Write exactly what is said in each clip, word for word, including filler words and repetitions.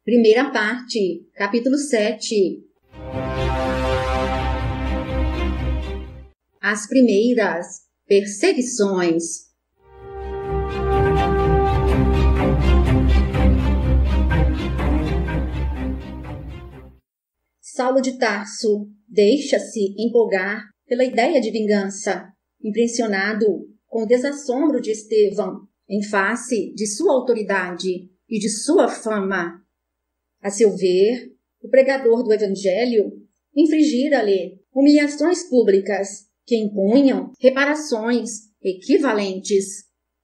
Primeira parte, capítulo sete. As primeiras perseguições. Saulo de Tarso deixa-se empolgar pela ideia de vingança, impressionado com o desassombro de Estevão em face de sua autoridade e de sua fama. A seu ver, o pregador do Evangelho infligira-lhe humilhações públicas que impunham reparações equivalentes.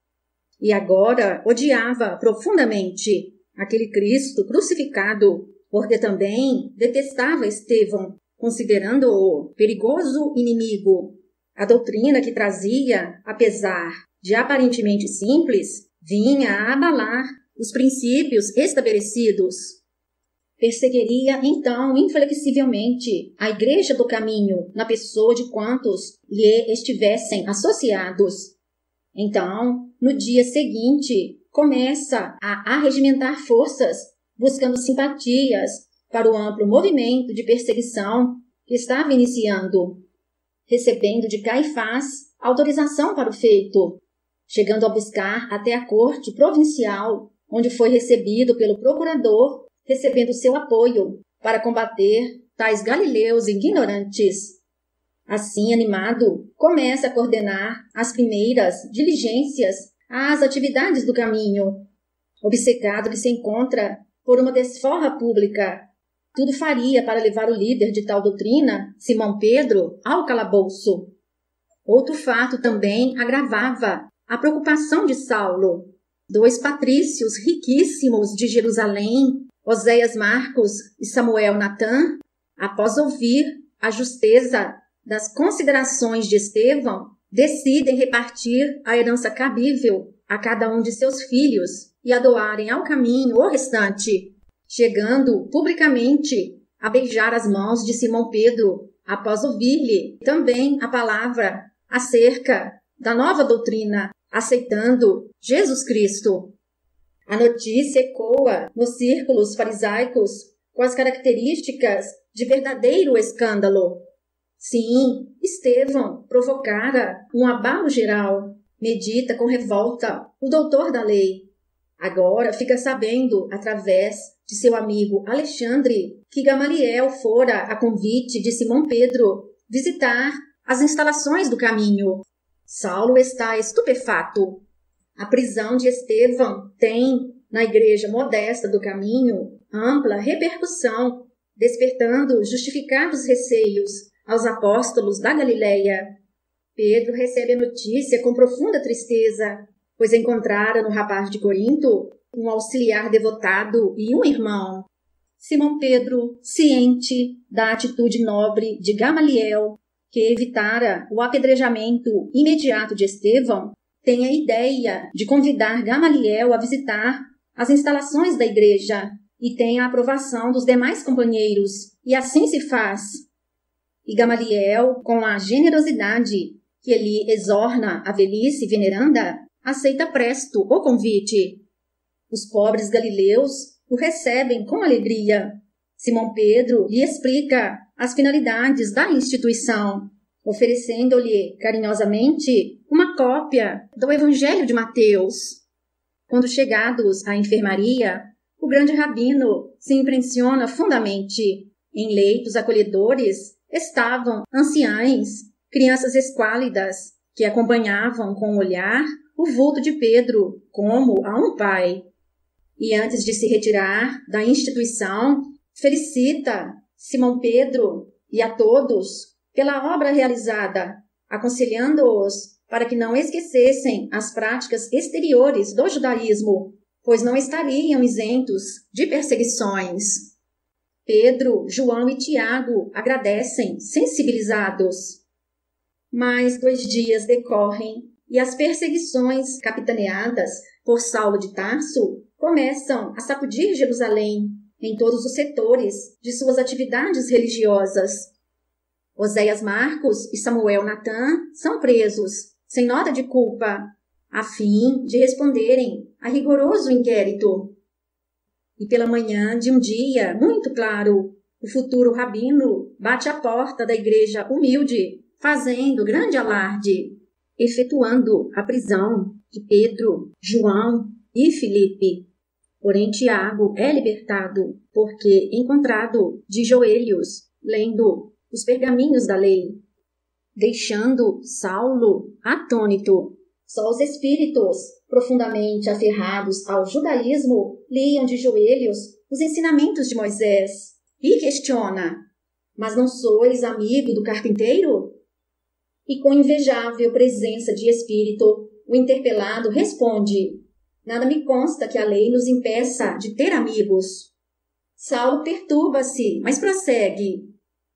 E agora odiava profundamente aquele Cristo crucificado, porque também detestava Estevão, considerando-o perigoso inimigo. A doutrina que trazia, apesar de aparentemente simples, vinha a abalar os princípios estabelecidos. Perseguiria, então, inflexivelmente a Igreja do Caminho na pessoa de quantos lhe estivessem associados. Então, no dia seguinte, começa a arregimentar forças, buscando simpatias para o amplo movimento de perseguição que estava iniciando, recebendo de Caifás autorização para o feito, chegando a buscar até a corte provincial, onde foi recebido pelo procurador, recebendo seu apoio para combater tais galileus ignorantes. Assim, animado, começa a coordenar as primeiras diligências às atividades do caminho. Obcecado que se encontra por uma desforra pública, tudo faria para levar o líder de tal doutrina, Simão Pedro, ao calabouço. Outro fato também agravava a preocupação de Saulo. Dois patrícios riquíssimos de Jerusalém, Oséias Marcos e Samuel Natã, após ouvir a justeza das considerações de Estevão, decidem repartir a herança cabível a cada um de seus filhos e a doarem ao caminho o restante, chegando publicamente a beijar as mãos de Simão Pedro, após ouvir-lhe também a palavra acerca da nova doutrina, aceitando Jesus Cristo. A notícia ecoa nos círculos farisaicos com as características de verdadeiro escândalo. Sim, Estevão provocara um abalo geral, medita com revolta o doutor da lei. Agora fica sabendo, através de seu amigo Alexandre, que Gamaliel fora, a convite de Simão Pedro, visitar as instalações do caminho. Saulo está estupefato. A prisão de Estevão tem, na igreja modesta do caminho, ampla repercussão, despertando justificados receios aos apóstolos da Galileia. Pedro recebe a notícia com profunda tristeza, pois encontrara no rapaz de Corinto um auxiliar devotado e um irmão. Simão Pedro, ciente da atitude nobre de Gamaliel, que evitara o apedrejamento imediato de Estevão, tem a ideia de convidar Gamaliel a visitar as instalações da igreja e tem a aprovação dos demais companheiros, e assim se faz. E Gamaliel, com a generosidade que lhe exorna a velhice veneranda, aceita presto o convite. Os pobres galileus o recebem com alegria. Simão Pedro lhe explica as finalidades da instituição, oferecendo-lhe carinhosamente uma cópia do Evangelho de Mateus. Quando chegados à enfermaria, o grande rabino se impressiona fundamente. Em leitos acolhedores estavam anciães, crianças esquálidas, que acompanhavam com o olhar o vulto de Pedro como a um pai. E antes de se retirar da instituição, felicita Simão Pedro e a todos pela obra realizada, aconselhando-os para que não esquecessem as práticas exteriores do judaísmo, pois não estariam isentos de perseguições. Pedro, João e Tiago agradecem, sensibilizados. Mais dois dias decorrem e as perseguições capitaneadas por Saulo de Tarso começam a sacudir Jerusalém em todos os setores de suas atividades religiosas. Oséias Marcos e Samuel Natã são presos, sem nota de culpa, a fim de responderem a rigoroso inquérito. E pela manhã de um dia muito claro, o futuro rabino bate à porta da igreja humilde, fazendo grande alarde, efetuando a prisão de Pedro, João e Filipe. Porém, Tiago é libertado, porque encontrado de joelhos, lendo os pergaminhos da lei, deixando Saulo atônito. Só os espíritos profundamente aferrados ao judaísmo liam de joelhos os ensinamentos de Moisés e questiona: mas não sois amigo do carpinteiro? E com invejável presença de espírito, o interpelado responde: nada me consta que a lei nos impeça de ter amigos. Saulo perturba-se, mas prossegue: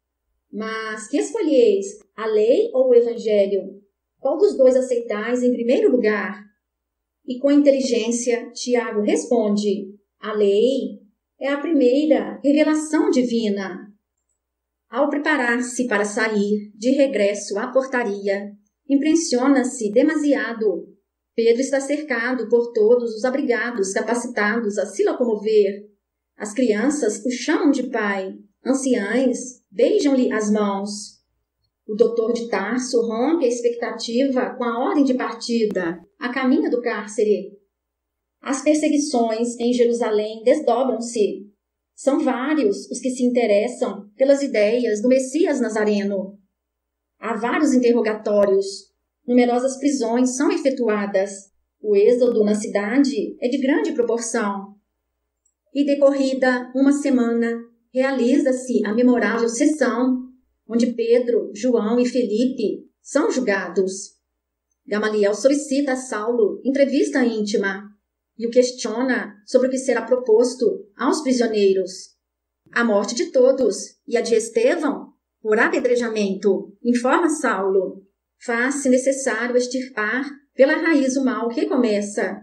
mas que escolheis, a lei ou o evangelho? Qual dos dois aceitais em primeiro lugar? E com inteligência, Tiago responde: a lei é a primeira revelação divina. Ao preparar-se para sair de regresso à portaria, impressiona-se demasiado. Pedro está cercado por todos os abrigados capacitados a se locomover. As crianças o chamam de pai, anciães beijam-lhe as mãos. O doutor de Tarso rompe a expectativa com a ordem de partida, a caminho do cárcere. As perseguições em Jerusalém desdobram-se. São vários os que se interessam pelas ideias do Messias Nazareno. Há vários interrogatórios. Numerosas prisões são efetuadas. O êxodo na cidade é de grande proporção. E decorrida uma semana, realiza-se a memorável sessão, onde Pedro, João e Felipe são julgados. Gamaliel solicita a Saulo entrevista íntima e o questiona sobre o que será proposto aos prisioneiros. A morte de todos e a de Estevão por apedrejamento, informa Saulo. Faz-se necessário extirpar pela raiz o mal que começa.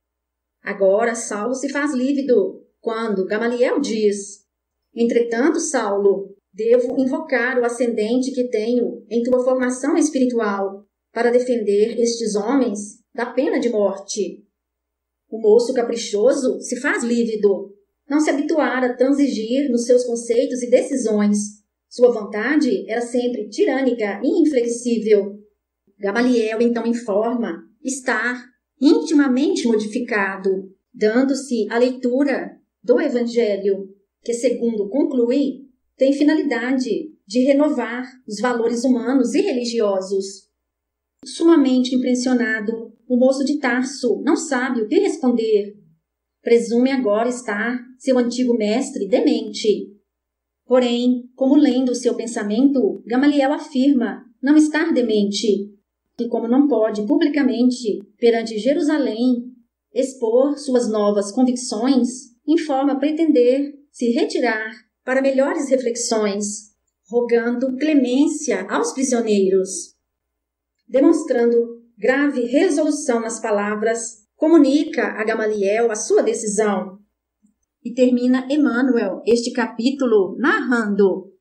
Agora Saulo se faz lívido quando Gamaliel diz: entretanto, Saulo, devo invocar o ascendente que tenho em tua formação espiritual para defender estes homens da pena de morte. O moço caprichoso se faz lívido. Não se habituara a transigir nos seus conceitos e decisões. Sua vontade era sempre tirânica e inflexível. Gamaliel então informa estar intimamente modificado, dando-se a leitura do Evangelho, que, segundo conclui, tem finalidade de renovar os valores humanos e religiosos. Sumamente impressionado, o moço de Tarso não sabe o que responder. Presume agora estar seu antigo mestre demente. Porém, como lendo seu pensamento, Gamaliel afirma não estar demente, e como não pode publicamente, perante Jerusalém, expor suas novas convicções, informa pretender se retirar para melhores reflexões, rogando clemência aos prisioneiros. Demonstrando grave resolução nas palavras, comunica a Gamaliel a sua decisão. E termina Emmanuel este capítulo narrando: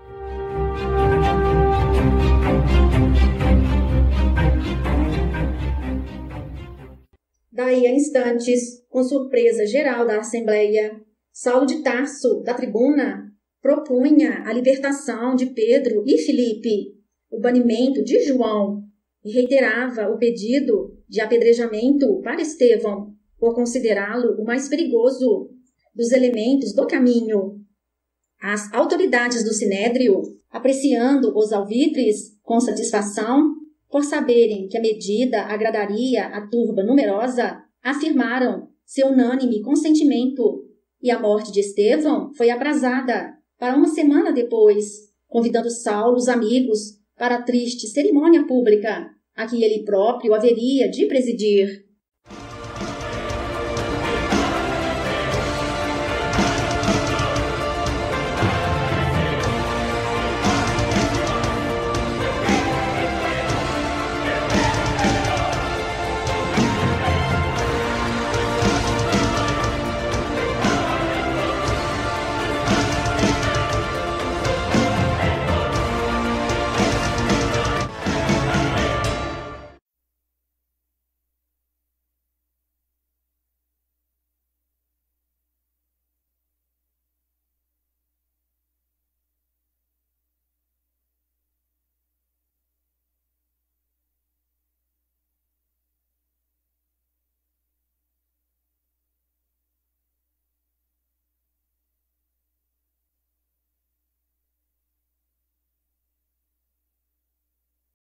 daí a instantes, com surpresa geral da Assembleia, Saulo de Tarso, da tribuna, propunha a libertação de Pedro e Filipe, o banimento de João, e reiterava o pedido de apedrejamento para Estevão, por considerá-lo o mais perigoso dos elementos do caminho. As autoridades do Sinédrio, apreciando os alvitres com satisfação, por saberem que a medida agradaria a turba numerosa, afirmaram seu unânime consentimento, e a morte de Estevão foi aprazada para uma semana depois, convidando Saulo os amigos para a triste cerimônia pública, a que ele próprio haveria de presidir.